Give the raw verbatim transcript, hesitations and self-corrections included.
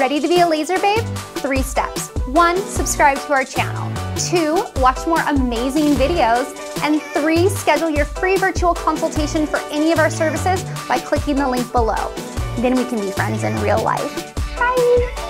Ready to be a laser babe? Three steps. One, subscribe to our channel. Two, watch more amazing videos. And three, schedule your free virtual consultation for any of our services by clicking the link below. Then we can be friends in real life. Bye.